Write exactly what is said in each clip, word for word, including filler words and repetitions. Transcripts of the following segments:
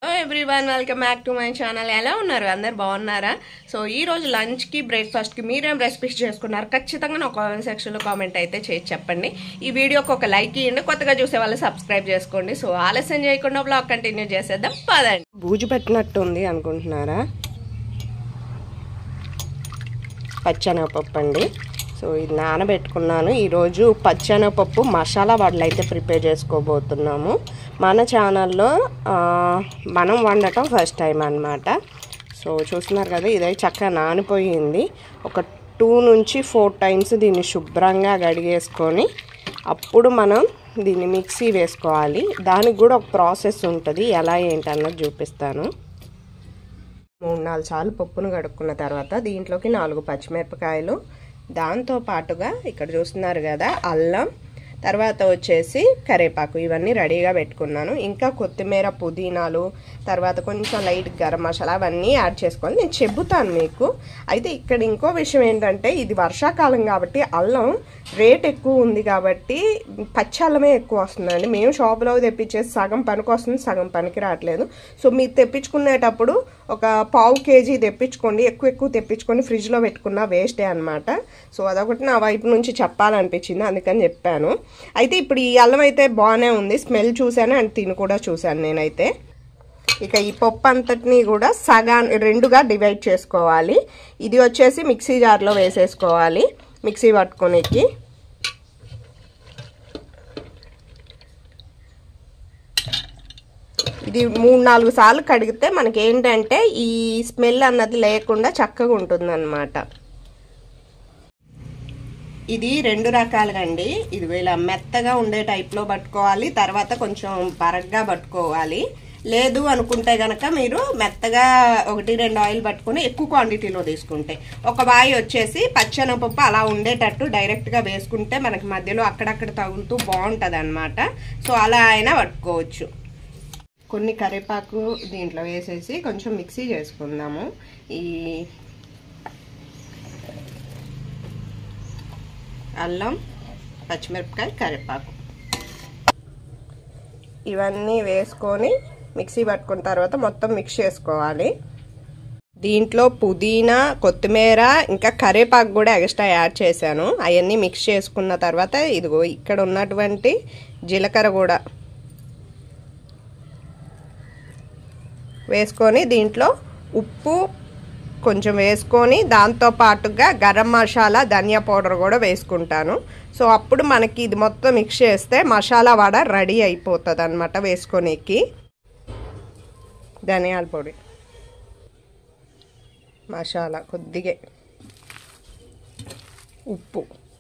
Everyone welcome back to my channel. ఎలా ఉన్నారు? అందరు బాగున్నారా? సో ఈ రోజు లంచ్ కి బ్రేక్ఫాస్ట్ కి మీరేం రెసిపీస్ చేసుకున్నారు? ఖచ్చితంగా నా కామెంట్ సెక్షన్ లో కామెంట్ అయితే చేసి చెప్పండి. ఈ వీడియోకి ఒక లైక్ ఇవ్వండి, కొత్తగా చూసే వాళ్ళు సబ్స్క్రైబ్ చేసుకోండి. సో ఆలస్యం చేయకుండా బ్లాగ్ కంటిన్యూ చేసేద్దాం పదండి. బూజు పెట్టినట్టు ఉంది అనుకుంటున్నారా? పచ్చెనగపప్పు అండి. సో ఇది నానబెట్టుకున్నాను. ఈరోజు పచ్చెనగపప్పు మసాలా వడలు అయితే ప్రిపేర్ చేసుకోబోతున్నాము. మన ఛానల్లో మనం వండటం ఫస్ట్ టైం అన్నమాట. సో చూస్తున్నారు కదా, ఇదైతే చక్కగా నానిపోయింది. ఒక టూ నుంచి ఫోర్ టైమ్స్ దీన్ని శుభ్రంగా కడిగేసుకొని అప్పుడు మనం దీన్ని మిక్సీ వేసుకోవాలి. దానికి కూడా ఒక ప్రాసెస్ ఉంటుంది, ఎలా ఏంటన్నది చూపిస్తాను. మూడు నాలుగు సార్లు పప్పును కడుక్కున్న తర్వాత దీంట్లోకి నాలుగు పచ్చిమిరపకాయలు, దాంతో పాటుగా ఇక్కడ చూస్తున్నారు కదా అల్లం, తర్వాత వచ్చేసి కరివేపాకు, ఇవన్నీ రెడీగా పెట్టుకున్నాను. ఇంకా కొత్తిమీర, పుదీనాలు, తర్వాత కొంచెం లైట్ గరం మసాలా అవన్నీ యాడ్ చేసుకోవాలి. నేను చెబుతాను మీకు. అయితే ఇక్కడ ఇంకో విషయం ఏంటంటే, ఇది వర్షాకాలం కాబట్టి అల్లం రేట్ ఎక్కువ ఉంది కాబట్టి పచ్చి అల్లమే ఎక్కువ వస్తుందండి. మేము షాపులో తెప్పించేసి సగం పనికి వస్తుంది, సగం పనికి రావట్లేదు. సో మీరు తెప్పించుకునేటప్పుడు ఒక పావు కేజీ తెప్పించుకోండి. ఎక్కువ ఎక్కువ తెప్పించుకొని ఫ్రిడ్జ్లో పెట్టుకున్న వేస్టే అనమాట. సో అదొకటి నా వైపు నుంచి చెప్పాలనిపించింది, అందుకని చెప్పాను. అయితే ఇప్పుడు ఈ అల్లం అయితే బాగానే ఉంది, స్మెల్ చూశాను అండ్ తిని కూడా చూశాను నేనైతే. ఇక ఈ పప్పు అంతటిని కూడా సగా రెండుగా డివైడ్ చేసుకోవాలి. ఇది వచ్చేసి మిక్సీ జార్లో వేసేసుకోవాలి, మిక్సీ పట్టుకోనికి. ఇది మూడు నాలుగు సార్లు కడిగితే మనకి ఏంటంటే ఈ స్మెల్ అన్నది లేకుండా చక్కగా ఉంటుంది అన్నమాట. ఇది రెండు రకాలుగా అండి. ఇది ఇలా మెత్తగా ఉండే టైప్లో పట్టుకోవాలి, తర్వాత కొంచెం బరగ్గా పట్టుకోవాలి. లేదు అనుకుంటే గనక మీరు మెత్తగా ఒకటి రెండు ఆయిల్ పట్టుకుని ఎక్కువ క్వాంటిటీలో తీసుకుంటే, ఒక వాయి వచ్చేసి పచ్చెనగపప్పు అలా ఉండేటట్టు డైరెక్ట్గా వేసుకుంటే మనకి మధ్యలో అక్కడక్కడ తగులుతూ బాగుంటుంది అనమాట. సో అలా అయినా పట్టుకోవచ్చు. కొన్ని కరివేపాకు దీంట్లో వేసేసి కొంచెం మిక్సీ చేసుకుందాము. ఈ అల్లం, పచ్చిమిరపకాయ, కరివేపాకు ఇవన్నీ వేసుకొని మిక్సీ పట్టుకున్న తర్వాత మొత్తం మిక్స్ చేసుకోవాలి. దీంట్లో పుదీనా, కొత్తిమీర, ఇంకా కరివేపాకు కూడా ఎక్స్ట్రా యాడ్ చేశాను. అవన్నీ మిక్స్ చేసుకున్న తర్వాత ఇదిగో ఇక్కడ ఉన్నటువంటి జీలకర్ర కూడా వేసుకొని దీంట్లో ఉప్పు కొంచెం వేసుకొని దాంతో పాటుగా గరం మసాలా, ధనియా పౌడర్ కూడా వేసుకుంటాను. సో అప్పుడు మనకి ఇది మొత్తం మిక్స్ చేస్తే మసాలా వడ రెడీ అయిపోతుంది అనమాట వేసుకొనికి. ధనియాల పొడి, మసాలా కొద్దిగా, ఉప్పు,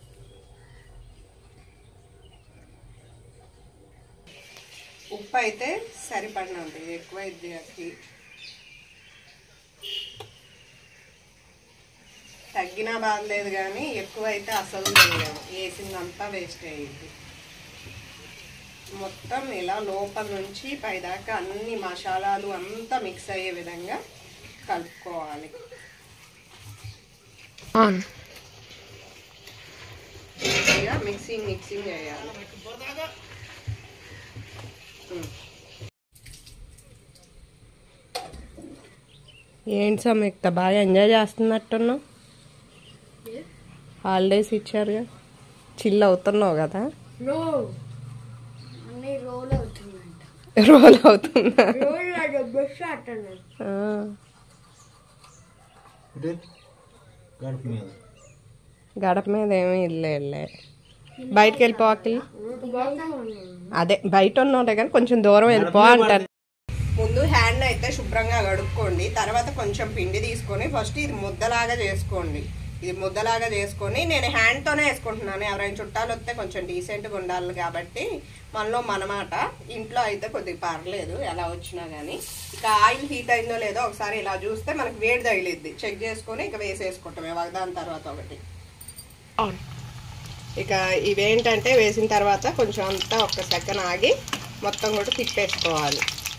ఉప్పు అయితే సరిపడినంత, ఎక్కువ ఇది తగ్గినా బాగలేదు కానీ ఎక్కువ అయితే అసలు తినలేము, వేసిందంతా వేస్ట్ అయ్యింది. మొత్తం ఇలా లోపల నుంచి పైదాకా అన్ని మసాలాలు అంతా మిక్స్ అయ్యే విధంగా కలుపుకోవాలి. మిక్సింగ్ మిక్సింగ్ చేయాలి. ఏంటి సమీక్త, బాగా ఎంజాయ్ చేస్తున్నట్టున్నావు? హాలిడేస్ ఇచ్చారుగా, చిల్ అవుతున్నావు కదా? రోల్ అవుతుందా? గడప మీద ఏమీ ఇల్లే వెళ్ళే బయటకు వెళ్ళిపోవాలి. అదే బయట ఉన్నోటే కానీ కొంచెం దూరం వెళ్ళిపో అంటారు. ముందు హ్యాండ్ అయితే శుభ్రంగా కడుక్కోండి. తర్వాత కొంచెం పిండి తీసుకొని ఫస్ట్ ఇది ముద్దలాగా చేసుకోండి. ఇది ముద్దలాగా చేసుకొని నేను హ్యాండ్తోనే వేసుకుంటున్నాను. ఎవరైనా చుట్టాలు వస్తే కొంచెం డీసెంట్గా ఉండాలి కాబట్టి మనలో మనమాట. ఇంట్లో అయితే కొద్దిగా పర్లేదు ఎలా వచ్చినా కానీ. ఇక ఆయిల్ హీట్ అయిందో లేదో ఒకసారి ఇలా చూస్తే మనకు వేడి తగిలిద్ది, చెక్ చేసుకొని ఇక వేసేసుకుంటాం ఒకదాని తర్వాత ఒకటి. ఇక ఇవేంటంటే వేసిన తర్వాత కొంచెం అంతా ఒక సెకండ్ ఆగి మొత్తం కూడా తిప్పేసుకోవాలి.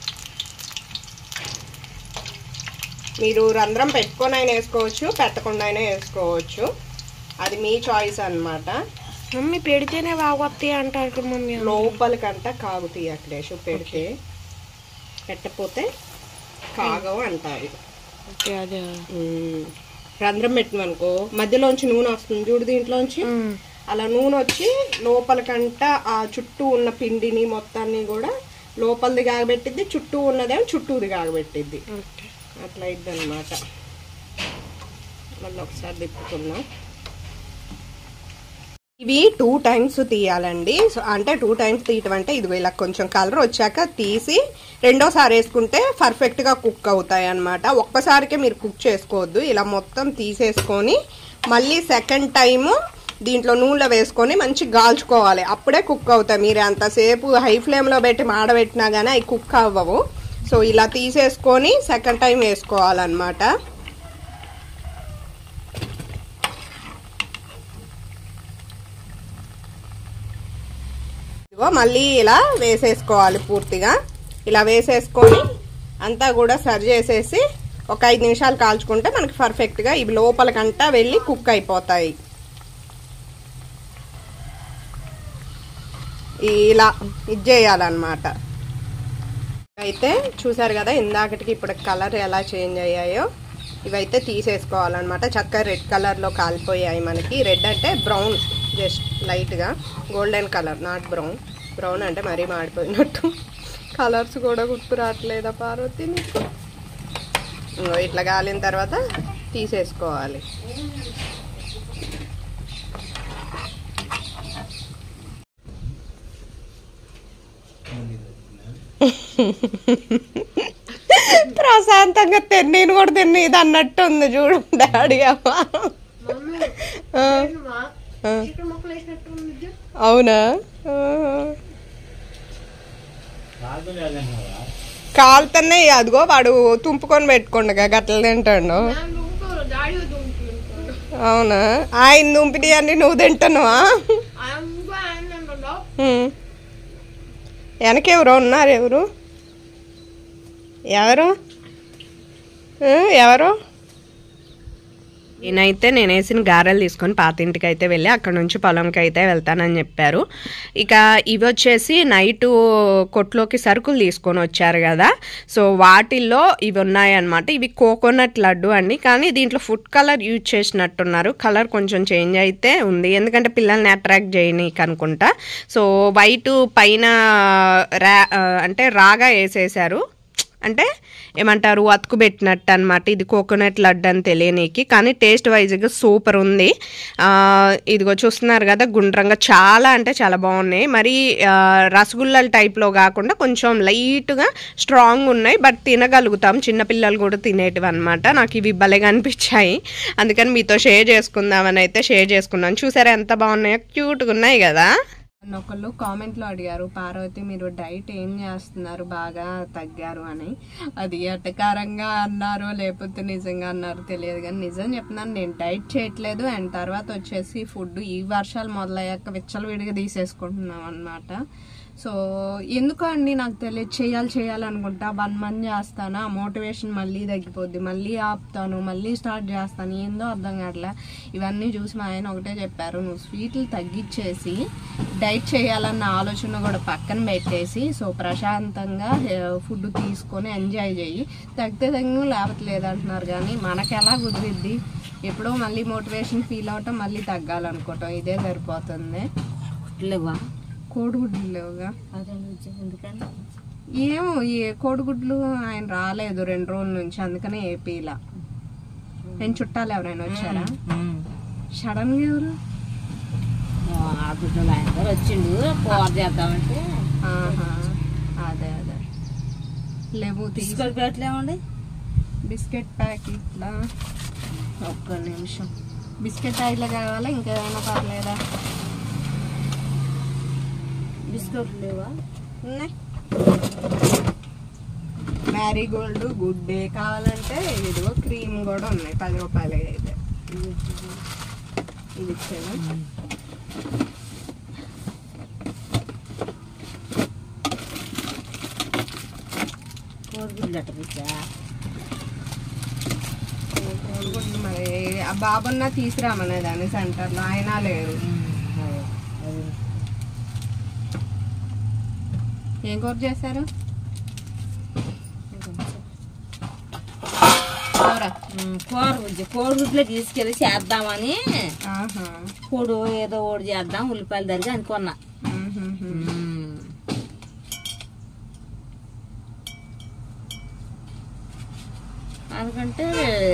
మీరు రంధ్రం పెట్టుకొని అయినా వేసుకోవచ్చు, పెట్టకుండా అయినా వేసుకోవచ్చు, అది మీ చాయిస్ అన్నమాట. మమ్మీ పెడితేనే బాగొస్తాయి అంటారు మమ్మీ. లోపలికంట కాగుతాయి అక్కడే పెడితే, పెట్టకపోతే కాగవు అంటారు. ఓకే అదే రంధ్రం పెట్టిననుకో మధ్యలోంచి నూనె వస్తుంది చూడు, దీంట్లోంచి అలా నూనె వచ్చి లోపలికంట ఆ చుట్టూ ఉన్న పిండిని మొత్తాన్ని కూడా లోపలిది కాగబెట్టిద్ది, చుట్టూ ఉన్నదేమో చుట్టూది కాగబెట్టిద్ది. అట్లా అయింది అనమాట. మళ్ళీ ఒకసారి తిప్పుకుందాం. ఇవి టూ టైమ్స్ తీయాలండి. సో అంటే టూ టైమ్స్ తీయటం అంటే ఇదిగో ఇలా కొంచెం కలర్ వచ్చాక తీసి రెండోసారి వేసుకుంటే పర్ఫెక్ట్గా కుక్ అవుతాయి అన్నమాట. ఒక్కసారికే మీరు కుక్ చేసుకోవద్దు. ఇలా మొత్తం తీసేసుకొని మళ్ళీ సెకండ్ టైము దీంట్లో నూనెలో వేసుకొని మంచిగా గాల్చుకోవాలి. అప్పుడే కుక్ అవుతాయి. మీరు అంతసేపు హై ఫ్లేమ్లో పెట్టి మాడబెట్టినా కానీ అవి కుక్ అవ్వవు. సో ఇలా తీసేసుకొని సెకండ్ టైం వేసుకోవాలన్నమాట. మళ్ళీ ఇలా వేసేసుకోవాలి. పూర్తిగా ఇలా వేసేసుకొని అంతా కూడా సర్వ్ చేసేసి ఒక ఐదు నిమిషాలు కాల్చుకుంటే మనకి పర్ఫెక్ట్గా ఇవి లోపలికంటా వెళ్ళి కుక్ అయిపోతాయి. ఇలా ఇది చేయాలన్నమాట. అయితే చూసారు కదా ఇందాకటికి ఇప్పుడు కలర్ ఎలా చేంజ్ అయ్యాయో. ఇవైతే తీసేసుకోవాలన్నమాట. చక్కగా రెడ్ కలర్లో కాలిపోయాయి మనకి. రెడ్ అంటే బ్రౌన్, జస్ట్ లైట్గా golden colour, not brown. Brown అంటే మరీ మాడిపోయినట్టు. కలర్స్ కూడా గుర్తు రావట్లేదా పార్వతి నీకు? ఇట్లా కాలిన తర్వాత తీసేసుకోవాలి. ప్రశాంతంగా తిని నేను కూడా తిని ఇది అన్నట్టు ఉంది చూడు డాడీ. అవునా? కాలుతనే అదిగో వాడు తుంపుకొని పెట్టుకోండిగా గట్ల తింటాడు. అవునా? ఆయన దుంపిటి అన్ని నువ్వు తింటానువా? వెనకెవరో ఉన్నారు. ఎవరు ఎవరు ఎవరు నేనైతే నేను వేసిన గారెలు తీసుకొని పాతింటికి అయితే వెళ్ళి అక్కడ నుంచి పొలంకి అయితే వెళ్తానని చెప్పారు. ఇక ఇవి వచ్చేసి నైటు కొట్లోకి సరుకులు తీసుకొని వచ్చారు కదా, సో వాటిల్లో ఇవి ఉన్నాయన్నమాట. ఇవి కోకోనట్ లడ్డు అండి, కానీ దీంట్లో ఫుడ్ కలర్ యూజ్ చేసినట్టున్నారు. కలర్ కొంచెం చేంజ్ అయితే ఉంది, ఎందుకంటే పిల్లల్ని అట్రాక్ట్ చేయనీకి అనుకుంటా. సో వైట్ పైన రా అంటే రాగా వేసేసారు, అంటే ఏమంటారు అతుకు పెట్టినట్టు అనమాట. ఇది కోకోనట్ లడ్డు అని తెలియనీకి, కానీ టేస్ట్ వైజ్గా సూపర్ ఉంది. ఇదిగో చూస్తున్నారు కదా గుండ్రంగా, చాలా అంటే చాలా బాగున్నాయి. మరి రసగుల్లాల టైప్లో కాకుండా కొంచెం లైట్గా స్ట్రాంగ్ ఉన్నాయి, బట్ తినగలుగుతాం. చిన్నపిల్లలు కూడా తినేటివి అనమాట. నాకు ఇవి భలేగా అనిపించాయి, అందుకని మీతో షేర్ చేసుకుందామని అయితే షేర్ చేసుకున్నాను. చూసారా ఎంత బాగున్నాయో, క్యూట్గా ఉన్నాయి కదా. ఒకళ్ళు కామెంట్లో అడిగారు, పార్వతి మీరు డైట్ ఏం చేస్తున్నారు బాగా తగ్గారు అని. అది ఎటకారంగా అన్నారో లేకపోతే నిజంగా అన్నారో తెలియదు, కానీ నిజం చెప్తున్నాను, నేను డైట్ చేయట్లేదు. అండ్ తర్వాత వచ్చేసి ఫుడ్ ఈ వర్షాలు మొదలయ్యాక విచ్చలవిడిగా తీసేసుకుంటున్నాం అన్నమాట. సో ఎందుకో అండి నాకు తెలియదు, చేయాలి చేయాలనుకుంటా, వన్ మంత్ చేస్తాను, ఆ మోటివేషన్ మళ్ళీ తగ్గిపోద్ది, మళ్ళీ ఆపుతాను, మళ్ళీ స్టార్ట్ చేస్తాను, ఏందో అర్థం కావట్లే. ఇవన్నీ చూసి మా ఆయన ఒకటే చెప్పారు, నువ్వు స్వీట్లు తగ్గించేసి డైట్ చేయాలన్న ఆలోచన కూడా పక్కన పెట్టేసి సో ప్రశాంతంగా ఫుడ్ తీసుకొని ఎంజాయ్ చేయి, తగ్గితే తగ్గి లేవట్లేదు అంటున్నారు. కానీ మనకు ఎలా కుదిరిద్ది, ఎప్పుడో మళ్ళీ మోటివేషన్ ఫీల్ అవటం, మళ్ళీ తగ్గాలనుకోవటం, ఇదే సరిపోతుంది. కోడిగుడ్లు లేవుగా, ఏమో ఈ కోడిగుడ్లు ఆయన రాలేదు రెండు రోజుల నుంచి, అందుకనే ఏపీలా. నేను చుట్టాలు ఎవరైనా వచ్చారా సడన్ గా? ఎవరు వచ్చిండు కూర చేద్దామంటే అదే అదే లేవు. తీసుకెళ్ళిపోయట్లేమండి బిస్కెట్ ప్యాకెట్లా? ఒక్క నిమిషం. బిస్కెట్ ప్యాకెట్లు కావాలా ఇంకేమైనా పర్లేదా? బిస్కెట్లు లేవా? ఉన్నాయి. మ్యారీగోల్డ్ గుడ్ డే కావాలంటే ఇదిగో క్రీమ్ కూడా ఉన్నాయి, పది రూపాయలు అయితే. ఇది ఇచ్చాను. కోడిగుడ్లు మరి ఆ బాబున్నా తీసుకురామనేదాన్ని సెంటర్లో, అయినా లేదు. ఏం కూర చేశారు? కూర కోడిగుడ్లో తీసుకెళ్ళి చేద్దామని పొడు ఏదో ఓడి చేద్దాం ఉల్లిపాయలు దగ్గర అనుకున్నా. అనుకంటే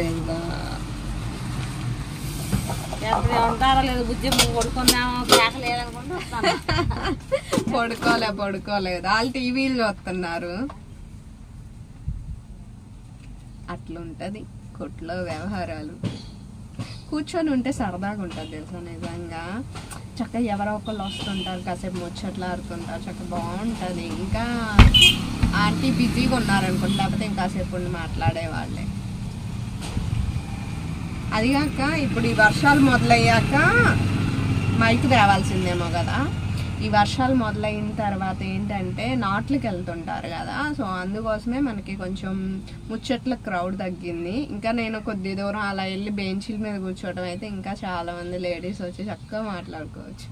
ఎప్పుడు ఉంటారో లేదు బుజ్జి పడుకున్నాము కేక లేదనుకుంటే వస్తాను. పడుకోలే పడుకోలేదు వాళ్ళు టీవీలు చూస్తున్నారు. అట్లుంటది కొట్లో వ్యవహారాలు. కూర్చొని ఉంటే సరదాగా ఉంటుంది తెలుసా నిజంగా. చక్కగా ఎవరో ఒకళ్ళు వస్తుంటారు, కాసేపు ముచ్చట్లు ఆడుతుంటారు, చక్కగా బాగుంటుంది. ఇంకా ఆంటీ బిజీగా ఉన్నారనుకోండి, లేకపోతే ఇంకాసేపు ఉండి మాట్లాడే వాళ్ళే. అదిగాక ఇప్పుడు ఈ వర్షాలు మొదలయ్యాక మైక్ తేవాల్సిందేమో కదా. ఈ వర్షాలు మొదలైన తర్వాత ఏంటంటే నాట్లకి వెళ్తుంటారు కదా, సో అందుకోసమే మనకి కొంచెం ముచ్చట్ల క్రౌడ్ తగ్గింది. ఇంకా నేను కొద్ది దూరం అలా వెళ్ళి బెంచీల మీద కూర్చోవడం అయితే ఇంకా చాలా మంది లేడీస్ వచ్చి చక్కగా మాట్లాడుకోవచ్చు.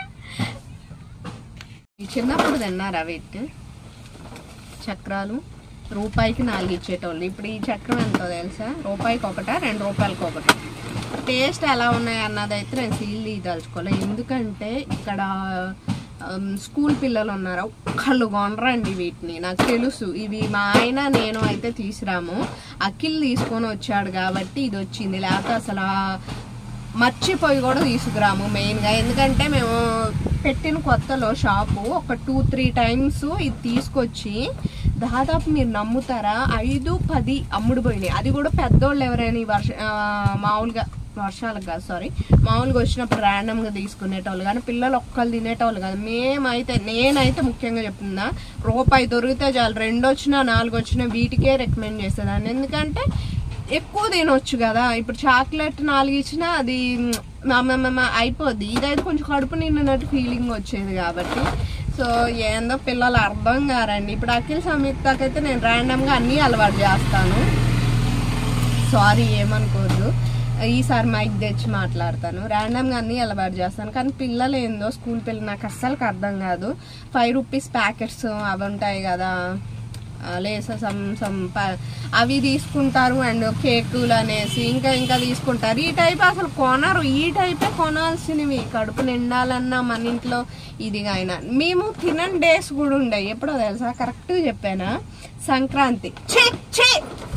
ఈ చిన్నప్పుడు తిన్నారా వీటి చక్రాలు? రూపాయికి నాలుగు ఇచ్చేటోళ్ళు. ఇప్పుడు ఈ చక్రం ఎంతో తెలుసా? రూపాయికి ఒకట రెండు రూపాయలకి ఒకటి. టేస్ట్ ఎలా ఉన్నాయి అన్నది అయితే నేను సీల్ తీయదలుచుకోలే. ఎందుకంటే ఇక్కడ స్కూల్ పిల్లలు ఉన్నారు, ఒక్కళ్ళు కొనరండి వీటిని. నాకు తెలుసు ఇవి మా ఆయన నేను అయితే తీసుకురాము. అఖిల్ తీసుకొని వచ్చాడు కాబట్టి ఇది వచ్చింది, లేకపోతే అసలు మర్చిపోయి కూడా తీసుకురాము మెయిన్గా. ఎందుకంటే మేము పెట్టిన కొత్తలో షాపు ఒక టూ త్రీ టైమ్స్ ఇది తీసుకొచ్చి దాదాపు మీరు నమ్ముతారా ఐదు పది అమ్ముడు పోయినాయి. అది కూడా పెద్దోళ్ళు ఎవరైనా ఈ వర్ష మామూలుగా వర్షాలకు కాదు సారీ మామూలుగా వచ్చినప్పుడు ర్యాండమ్గా తీసుకునేటోళ్ళు, కానీ పిల్లలు ఒక్కళ్ళు తినేటోళ్ళు కాదు. మేమైతే నేనైతే ముఖ్యంగా చెప్తున్నా, రూపాయి దొరికితే చాలు, రెండు వచ్చినా నాలుగు వచ్చినా వీటికే రికమెండ్ చేసేదాన్ని. ఎందుకంటే ఎక్కువ తినొచ్చు కదా. ఇప్పుడు చాక్లెట్ నాలుగు ఇచ్చినా అది అయిపోద్ది, ఇదైతే కొంచెం కడుపు నిండినట్టు ఫీలింగ్ వచ్చేది కాబట్టి. సో ఏందో పిల్లలు అర్థం కారండి. ఇప్పుడు అఖిల్ సంయుక్తకైతే నేను ర్యాండమ్గా అన్నీ అలవాటు చేస్తాను, సారీ ఏమనుకోదు. ఈసారి మైక్ తెచ్చి మాట్లాడతాను, ర్యాండమ్గా అన్నీ అలవాటు చేస్తాను. కానీ పిల్లలు ఏందో స్కూల్ పిల్లలు నాకు అస్సలకి అర్థం కాదు. ఫైవ్ రూపీస్ ప్యాకెట్స్ అవి ఉంటాయి కదా, లేస సమ్ సమ్ అవి తీసుకుంటారు, అండ్ కేకులు అనేసి ఇంకా ఇంకా తీసుకుంటారు. ఈ టైప్ అసలు కొనరు, ఈ టైపే కొనాల్సినవి. కడుపు నిండాలన్నా మన ఇంట్లో ఇదిగా అయినా. మేము తినని డేస్ కూడా ఉండే, ఎప్పుడో తెలుసా కరెక్ట్గా చెప్పానా, సంక్రాంతి. ఛీ ఛీ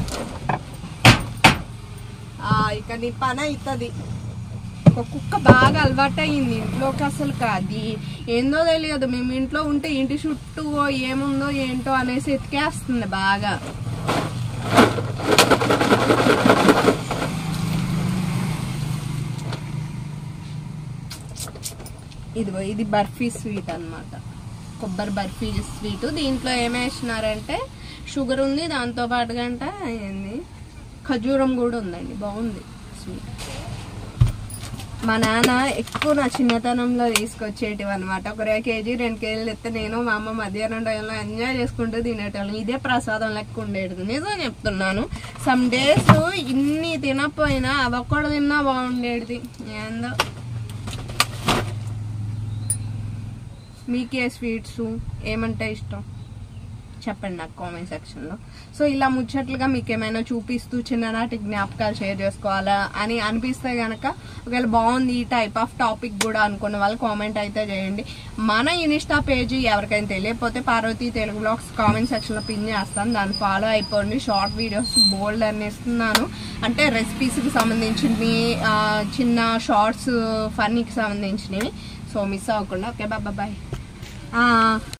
ఇక నీ పని అవుతుంది. ఒక కుక్క బాగా అలవాటు అయ్యింది ఇంట్లోకి. అసలు కాదు ఏందో తెలియదు, మేము ఇంట్లో ఉంటే ఇంటి చుట్టూ ఏముందో ఏంటో అనేసి ఎతికేస్తుంది బాగా. ఇదిగో ఇది బర్ఫీ స్వీట్ అన్నమాట, కొబ్బరి బర్ఫీ స్వీట్. దీంట్లో ఏమేసినారంటే షుగర్ ఉంది, దాంతో పాటు గంట ఏంది ఖజూరం కూడా ఉందండి, బాగుంది స్వీట్. మా నాన్న ఎక్కువ నా చిన్నతనంలో తీసుకొచ్చేటివి అనమాట. ఒక కేజీ రెండు కేజీలు ఎత్తే నేను మా అమ్మ మధ్యాహ్నం టైంలో ఎంజాయ్ చేసుకుంటూ తినేటోళ్ళం. ఇదే ప్రసాదం లెక్క ఉండేది, నిజం చెప్తున్నాను. సమ్ డేస్ ఇన్ని తినకపోయినా అదొక్కడు తిన్నా బాగుండేది. ఏందో మీకే స్వీట్స్ ఏమంటే ఇష్టం చెప్పండి నాకు కామెంట్ సెక్షన్లో. సో ఇలా ముచ్చట్లుగా మీకు ఏమైనా చూపిస్తూ చిన్ననాటి జ్ఞాపకాలు షేర్ చేసుకోవాలా అని అనిపిస్తే కనుక, ఒకవేళ బాగుంది ఈ టైప్ ఆఫ్ టాపిక్ కూడా అనుకున్న వాళ్ళు కామెంట్ అయితే చేయండి. మన ఇన్స్టా పేజీ ఎవరికైనా తెలియకపోతే పార్వతి తెలుగు బ్లాగ్స్ కామెంట్ సెక్షన్లో పిన్ చేస్తాను, దాన్ని ఫాలో అయిపోండి. షార్ట్ వీడియోస్ బోల్డ్ అని ఇస్తున్నాను, అంటే రెసిపీస్కి సంబంధించినవి, చిన్న షార్ట్స్ ఫన్నీకి సంబంధించినవి. సో మిస్ అవ్వకుండా. Okay bye bye.